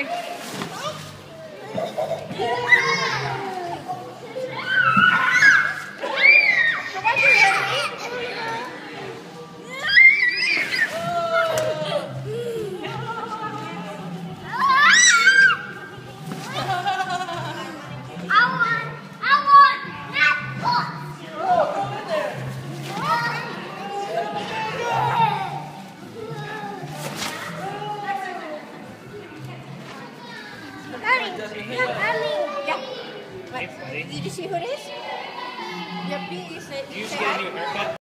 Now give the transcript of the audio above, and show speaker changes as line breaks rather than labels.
Sorry.
Did you see who it is?
Yep,
You just get a new haircut.